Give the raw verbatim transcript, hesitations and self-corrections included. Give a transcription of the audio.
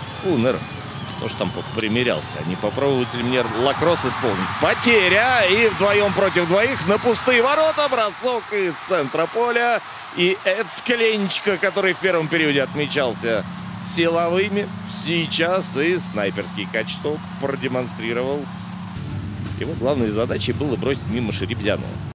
Спунер. Кто ж там примерялся? Не попробовать ли мне лакросс исполнить? Потеря! И вдвоем против двоих на пустые ворота. Бросок из центра поля. И Эцкаленчика, который в первом периоде отмечался силовыми, сейчас и снайперский качество продемонстрировал. Его главной задачей было бросить мимо Шерибзянова.